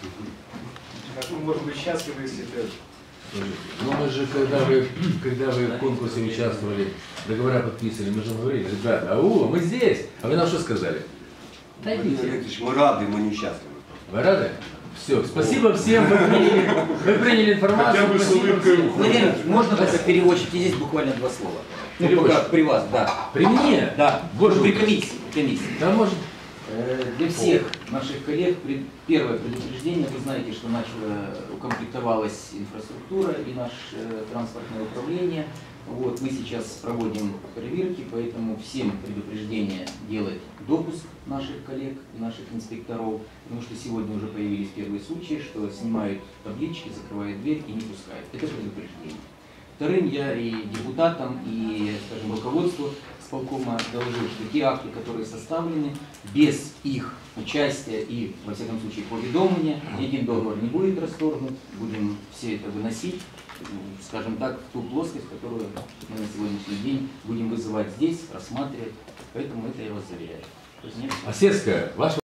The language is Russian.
Как мы можем быть счастливы, если это... Ну мы же, когда вы в конкурсе участвовали, договора подписывали, мы же говорили, ребята, мы здесь, а вы нам что сказали? Владимир Ильич, мы рады, мы несчастливы. Вы рады? Все, спасибо всем, вы приняли информацию. Владимир, можно только переводчик, и здесь буквально 2 слова. Ну, пока при вас, да. При мне? Да, Боже, при комиссии. Да, может. Для всех наших коллег первое предупреждение. Вы знаете, что укомплектовалась инфраструктура и наше транспортное управление. Вот, мы сейчас проводим проверки, поэтому всем предупреждение делать допуск наших коллег и наших инспекторов, потому что сегодня уже появились первые случаи, что снимают таблички, закрывают дверь и не пускают. Это предупреждение. Вторым, я и депутатам, и, скажем, руководству исполкома доложил, что те акты, которые составлены, без их участия и, во всяком случае, поведомления, ни один договор не будет расторгнут, будем все это выносить, скажем так, в ту плоскость, которую мы на сегодняшний день будем вызывать здесь, рассматривать. Поэтому это я вас заверяю. Осетская, ваша